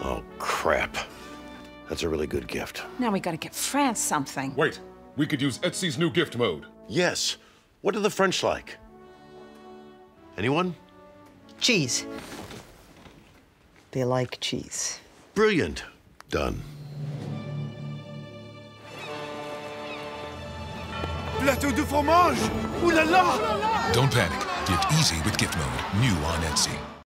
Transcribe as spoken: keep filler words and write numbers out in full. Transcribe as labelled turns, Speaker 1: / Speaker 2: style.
Speaker 1: Oh, crap. That's a really good gift.
Speaker 2: Now we gotta get France something.
Speaker 3: Wait, we could use Etsy's new gift mode.
Speaker 1: Yes. What do the French like? Anyone?
Speaker 4: Cheese. They like cheese.
Speaker 1: Brilliant. Done.
Speaker 5: Plateau de fromage! Ooh la la!
Speaker 6: Don't panic. Gift easy with gift mode. New on Etsy.